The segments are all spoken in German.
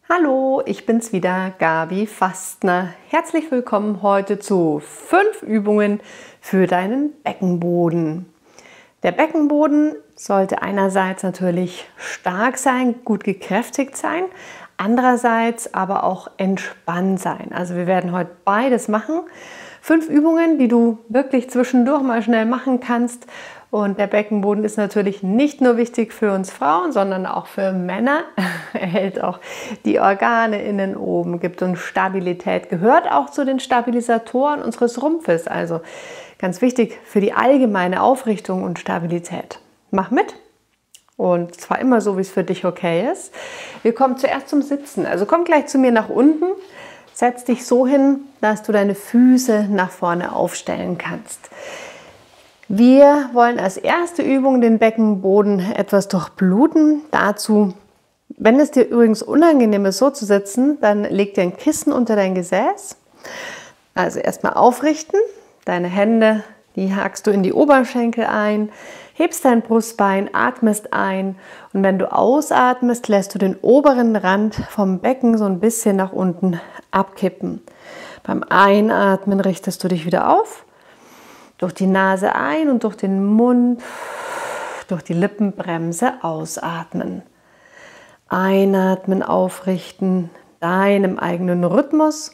Hallo, ich bin's wieder, Gabi Fastner. Herzlich willkommen heute zu 5 Übungen für deinen Beckenboden. Der Beckenboden sollte einerseits natürlich stark sein, gut gekräftigt sein, andererseits aber auch entspannt sein. Also wir werden heute beides machen. 5 Übungen, die du wirklich zwischendurch mal schnell machen kannst. Und der Beckenboden ist natürlich nicht nur wichtig für uns Frauen, sondern auch für Männer. Er hält auch die Organe innen oben, gibt uns Stabilität, gehört auch zu den Stabilisatoren unseres Rumpfes. Also ganz wichtig für die allgemeine Aufrichtung und Stabilität. Mach mit. Und zwar immer so, wie es für dich okay ist. Wir kommen zuerst zum Sitzen. Also komm gleich zu mir nach unten. Setz dich so hin, dass du deine Füße nach vorne aufstellen kannst. Wir wollen als erste Übung den Beckenboden etwas durchbluten. Dazu, wenn es dir übrigens unangenehm ist, so zu sitzen, dann leg dir ein Kissen unter dein Gesäß. Also erstmal aufrichten. Deine Hände, die hakst du in die Oberschenkel ein, hebst dein Brustbein, atmest ein und wenn du ausatmest, lässt du den oberen Rand vom Becken so ein bisschen nach unten abkippen. Beim Einatmen richtest du dich wieder auf. Durch die Nase ein und durch den Mund, durch die Lippenbremse ausatmen. Einatmen, aufrichten, deinem eigenen Rhythmus.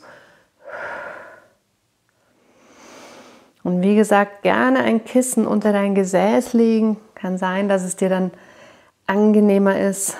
Und wie gesagt, gerne ein Kissen unter dein Gesäß legen. Kann sein, dass es dir dann angenehmer ist.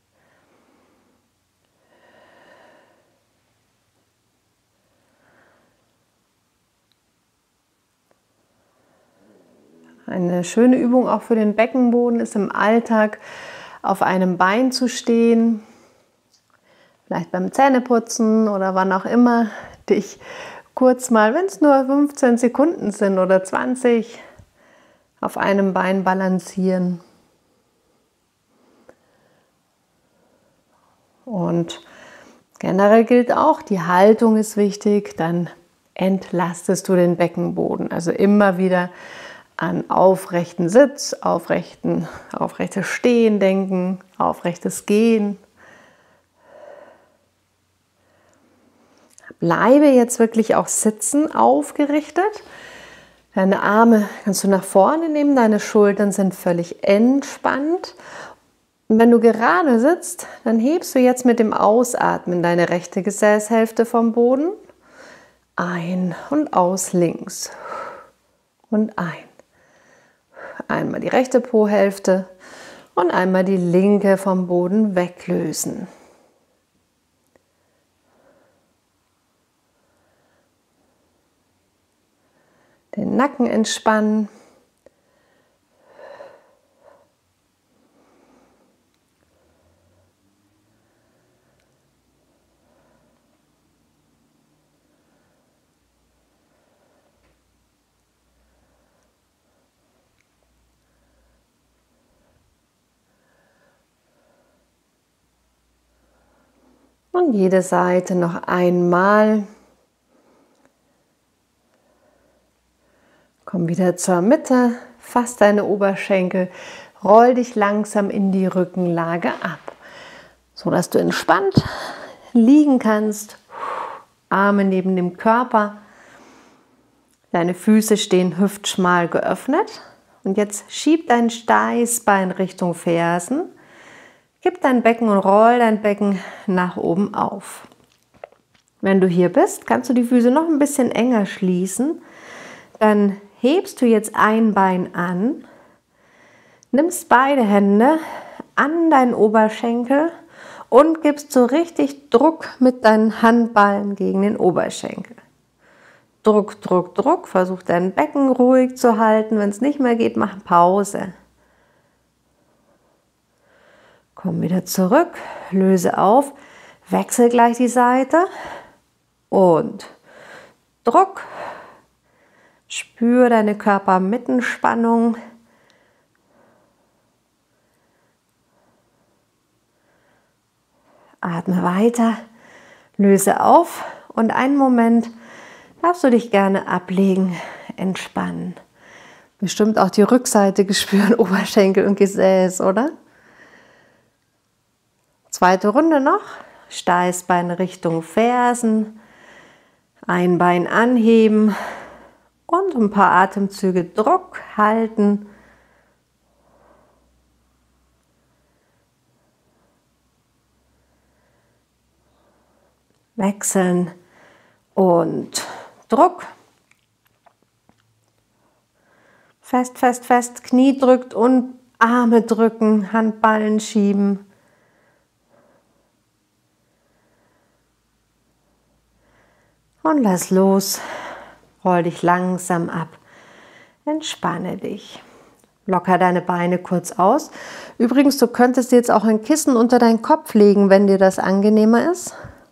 Eine schöne Übung auch für den Beckenboden ist im Alltag auf einem Bein zu stehen, vielleicht beim Zähneputzen oder wann auch immer, dich kurz mal, wenn es nur 15 Sekunden sind oder 20, auf einem Bein balancieren. Und generell gilt auch, die Haltung ist wichtig, dann entlastest du den Beckenboden, also immer wieder an aufrechten Sitz, aufrechtes Stehen denken, aufrechtes Gehen. Bleibe jetzt wirklich auch sitzen, aufgerichtet. Deine Arme kannst du nach vorne nehmen, deine Schultern sind völlig entspannt. Und wenn du gerade sitzt, dann hebst du jetzt mit dem Ausatmen deine rechte Gesäßhälfte vom Boden. Ein und aus links und ein. Einmal die rechte Po-Hälfte und einmal die linke vom Boden weglösen. Den Nacken entspannen. Und jede Seite noch einmal. Komm wieder zur Mitte, fass deine Oberschenkel, roll dich langsam in die Rückenlage ab, sodass du entspannt liegen kannst, Arme neben dem Körper, deine Füße stehen hüftschmal geöffnet und jetzt schieb dein Steißbein Richtung Fersen. Gib dein Becken und roll dein Becken nach oben auf. Wenn du hier bist, kannst du die Füße noch ein bisschen enger schließen. Dann hebst du jetzt ein Bein an, nimmst beide Hände an deinen Oberschenkel und gibst so richtig Druck mit deinen Handballen gegen den Oberschenkel. Druck, Druck, Druck. Versuch dein Becken ruhig zu halten. Wenn es nicht mehr geht, mach Pause. Komm wieder zurück, löse auf, wechsel gleich die Seite und Druck. Spür deine Körpermittenspannung. Atme weiter, löse auf und einen Moment darfst du dich gerne ablegen, entspannen. Bestimmt auch die Rückseite gespüren, Oberschenkel und Gesäß, oder? Zweite Runde noch. Steißbein Richtung Fersen, ein Bein anheben und ein paar Atemzüge Druck halten. Wechseln und Druck. Fest, fest, fest, Knie drückt und Arme drücken, Handballen schieben. Und lass los, roll dich langsam ab, entspanne dich. Locker deine Beine kurz aus. Übrigens, du könntest jetzt auch ein Kissen unter deinen Kopf legen, wenn dir das angenehmer ist.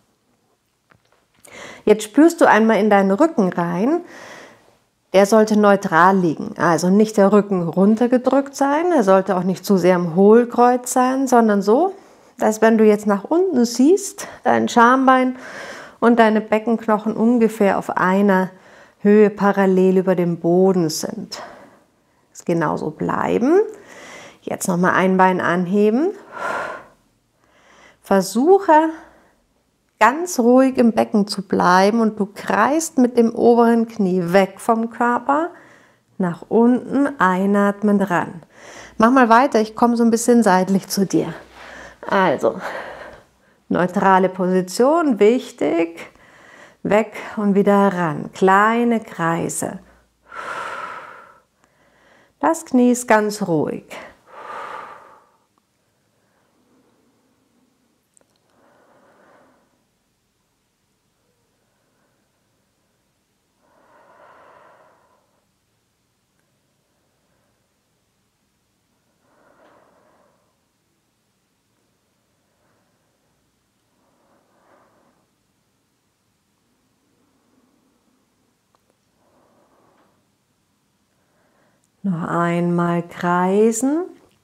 Jetzt spürst du einmal in deinen Rücken rein. Der sollte neutral liegen, also nicht der Rücken runtergedrückt sein, er sollte auch nicht zu sehr im Hohlkreuz sein, sondern so, dass wenn du jetzt nach unten siehst, dein Schambein und deine Beckenknochen ungefähr auf einer Höhe parallel über dem Boden sind. Das genauso bleiben. Jetzt nochmal ein Bein anheben. Versuche ganz ruhig im Becken zu bleiben und du kreist mit dem oberen Knie weg vom Körper, nach unten, einatmen ran. Mach mal weiter, ich komme so ein bisschen seitlich zu dir. Also, neutrale Position, wichtig, weg und wieder ran, kleine Kreise. Das Knie ist ganz ruhig. Noch einmal kreisen.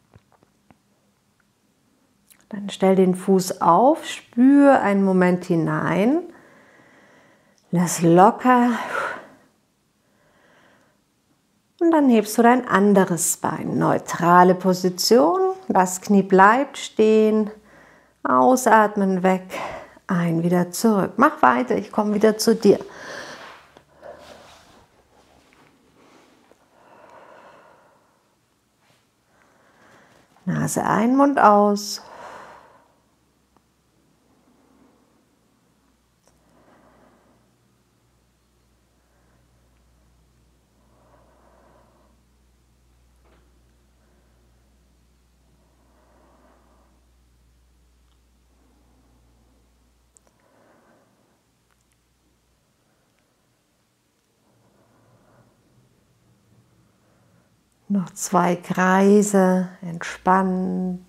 Dann stell den Fuß auf, spür einen Moment hinein. Lass locker. Und dann hebst du dein anderes Bein. Neutrale Position. Das Knie bleibt stehen. Ausatmen weg. Ein, wieder zurück. Mach weiter, ich komme wieder zu dir. Nase ein, Mund aus. Noch 2 Kreise, entspannt.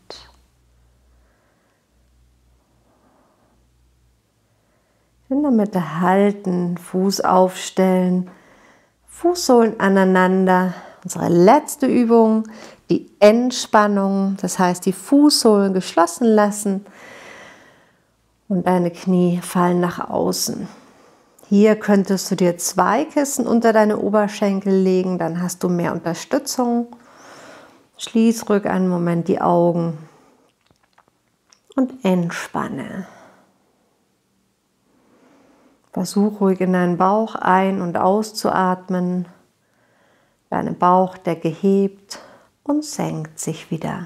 In der Mitte halten, Fuß aufstellen, Fußsohlen aneinander. Unsere letzte Übung, die Entspannung, das heißt die Fußsohlen geschlossen lassen und deine Knie fallen nach außen. Hier könntest du dir 2 Kissen unter deine Oberschenkel legen, dann hast du mehr Unterstützung. Schließ ruhig einen Moment die Augen und entspanne. Versuch ruhig in deinen Bauch ein- und auszuatmen. Deine Bauchdecke hebt und senkt sich wieder.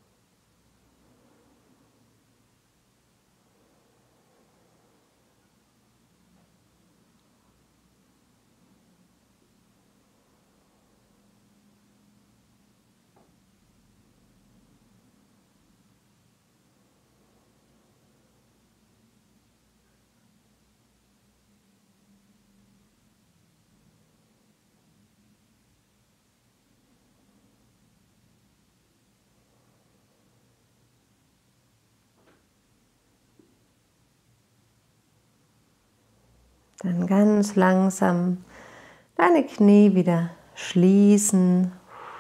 Dann ganz langsam deine Knie wieder schließen.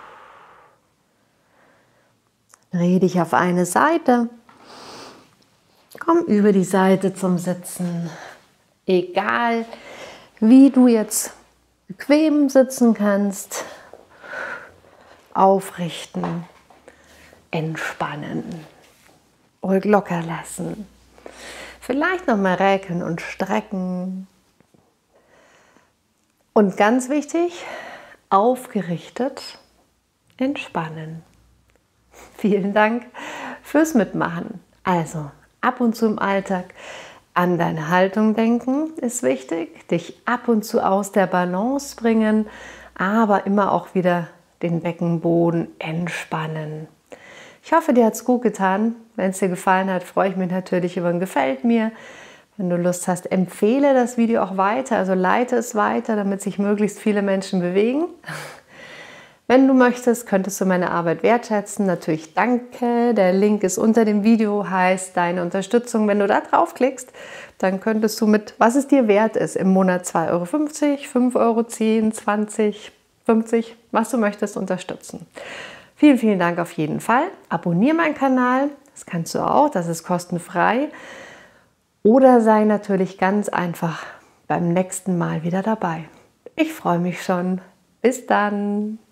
Dreh dich auf eine Seite. Komm über die Seite zum Sitzen. Egal, wie du jetzt bequem sitzen kannst. Aufrichten, entspannen, ruhig locker lassen. Vielleicht nochmal recken und strecken. Und ganz wichtig, aufgerichtet entspannen. Vielen Dank fürs Mitmachen. Also ab und zu im Alltag an deine Haltung denken ist wichtig, dich ab und zu aus der Balance bringen, aber immer auch wieder den Beckenboden entspannen. Ich hoffe, dir hat es gut getan. Wenn es dir gefallen hat, freue ich mich natürlich über ein Gefällt mir. Wenn du Lust hast, empfehle das Video auch weiter, also leite es weiter, damit sich möglichst viele Menschen bewegen. Wenn du möchtest, könntest du meine Arbeit wertschätzen. Natürlich danke. Der Link ist unter dem Video, heißt deine Unterstützung. Wenn du da draufklickst, dann könntest du mit, was es dir wert ist, im Monat 2,50 €, 5 €, 10, 20, 50, was du möchtest, unterstützen. Vielen, vielen Dank auf jeden Fall. Abonniere meinen Kanal, das kannst du auch, das ist kostenfrei. Oder sei natürlich ganz einfach beim nächsten Mal wieder dabei. Ich freue mich schon. Bis dann.